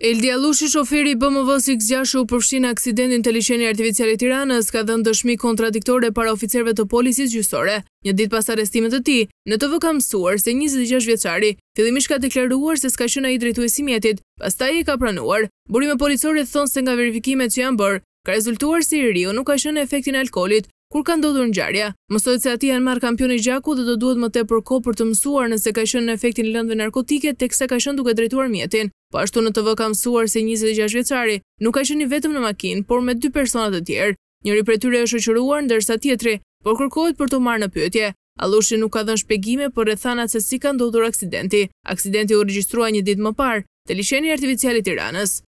Eldi Allushi, shoferi i BMW-s X6 u përfshin në aksidentin të liçeni artificial i Tiranës, ka dhënë dëshmi kontradiktore para oficerëve të policisë gjyqësore. Një ditë pas arrestimit të tij, në TV ka mësuar se 26 vjeçari fillimisht ka deklaruar se s'ka qenë ai drejtuesi i mjetit, pastaj e ka pranuar. Burime policore thonë se nga verifikimet që janë bërë, ka rezultuar se i riu nuk ka qenë efektin e alkoolit kur ka ndodhur ngjarja. Mësohet se ati janë marrë kampioni gjaku dhe do duhet më tepër kohë për të mësuar nëse ka qenë në efektin e lëndëve narkotike teksa ka qenë duke drejtuar mjetin. Po ashtu në TV ka mësuar se 26 vjeçari nuk ka qenë vetëm në makinë, por me 2 persona të tjerë. Njëri prej tyre është shoqëruar ndërsa tjetri po kërkohet për të marrë në pyetje. Allushi nuk ka dhënë shpjegime për rrethanat se si ka ndodhur aksidenti. Aksidenti u regjistrua një ditë më parë te liçeni artificial i Tiranës.